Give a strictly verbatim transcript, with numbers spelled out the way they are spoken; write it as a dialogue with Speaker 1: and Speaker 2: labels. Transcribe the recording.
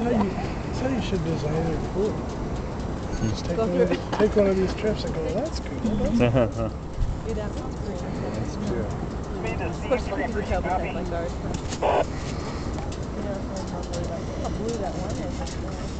Speaker 1: how you, that's how you should design your pool. Just take,
Speaker 2: Go
Speaker 1: one
Speaker 2: through
Speaker 1: of, the, take one of these trips and go, that's cool. That's,
Speaker 2: That's
Speaker 1: true.
Speaker 2: Of course, some people travel like ours. You know, how blue that one is.